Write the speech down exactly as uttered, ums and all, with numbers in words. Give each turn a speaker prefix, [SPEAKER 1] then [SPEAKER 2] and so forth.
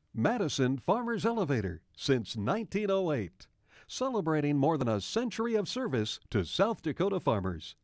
[SPEAKER 1] Madison Farmers Elevator since nineteen oh eight, celebrating more than a century of service to South Dakota farmers.